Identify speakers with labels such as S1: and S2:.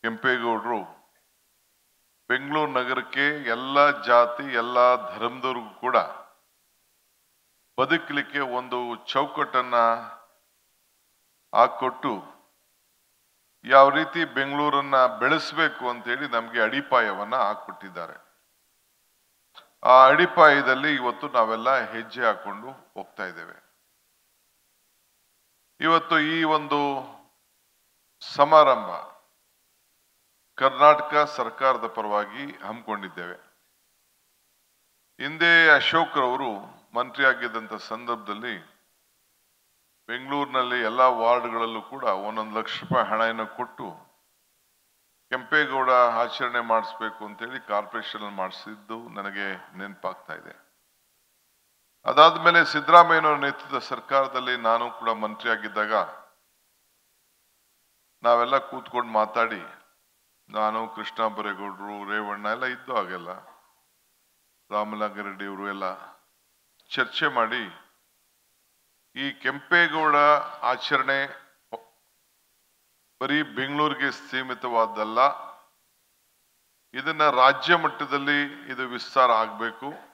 S1: ಕೆಂಪೇಗೌಡರು ಬೆಂಗಳೂರು ನಗರಕ್ಕೆ ಎಲ್ಲ ಜಾತಿ ಎಲ್ಲ ಧರ್ಮದವ್ರಿಗೂ ಕೂಡ ಬದುಕಲಿಕ್ಕೆ ಒಂದು ಚೌಕಟ್ಟನ್ನ ಹಾಕೊಟ್ಟು ಯಾವ ರೀತಿ ಬೆಂಗಳೂರನ್ನ ಬೆಳೆಸಬೇಕು ಅಂತ ಹೇಳಿ ನಮಗೆ ಅಡಿಪಾಯವನ್ನ ಹಾಕೊಟ್ಟಿದ್ದಾರೆ. ಆ ಅಡಿಪಾಯದಲ್ಲಿ ಇವತ್ತು ನಾವೆಲ್ಲ ಹೆಜ್ಜೆ ಹಾಕೊಂಡು ಹೋಗ್ತಾ ಇದ್ದೇವೆ. ಇವತ್ತು ಈ ಒಂದು ಸಮಾರಂಭ ಕರ್ನಾಟಕ ಸರ್ಕಾರದ ಪರವಾಗಿ ಹಮ್ಮಿಕೊಂಡಿದ್ದೇವೆ. ಹಿಂದೆ ಅಶೋಕ್ ರವರು ಮಂತ್ರಿ ಆಗಿದ್ದಂತ ಸಂದರ್ಭದಲ್ಲಿ ಬೆಂಗಳೂರಿನಲ್ಲಿ ಎಲ್ಲಾ ವಾರ್ಡ್ಗಳಲ್ಲೂ ಕೂಡ 1 ಲಕ್ಷ ರೂಪಾಯಿ ಹಣವನ್ನು ಕೊಟ್ಟು ಕೆಂಪೇಗೌಡ ಆಚರಣೆ ಮಾಡಿಸ್ಬೇಕು ಅಂತೇಳಿ ಕಾರ್ಪೊರೇಷನ್ ಮಾಡಿಸಿದ್ದು ನನಗೆ ನೆನಪಾಗ್ತಾ ಇದೆ. ಅದಾದ್ಮೇಲೆ ಸಿದ್ದರಾಮಯ್ಯನವರ ನೇತೃತ್ವದ ಸರ್ಕಾರದಲ್ಲಿ ನಾನು ಕೂಡ ಮಂತ್ರಿ ಆಗಿದ್ದಾಗ ನಾವೆಲ್ಲ ಕೂತ್ಕೊಂಡು ಮಾತಾಡಿ, ನಾನು ಕೃಷ್ಣ ಬರೇಗೌಡರು ರೇವಣ್ಣ ಎಲ್ಲ ಇದ್ದು ಹಾಗೆಲ್ಲ ರಾಮಲಿಂಗಾರೆಡ್ಡಿ ಅವರು ಎಲ್ಲ ಚರ್ಚೆ ಮಾಡಿ ಈ ಕೆಂಪೇಗೌಡ ಆಚರಣೆ ಬರೀ ಬೆಂಗಳೂರಿಗೆ ಸೀಮಿತವಾದಲ್ಲ, ಇದನ್ನ ರಾಜ್ಯ ಮಟ್ಟದಲ್ಲಿ ಇದು ವಿಸ್ತಾರ ಆಗಬೇಕು.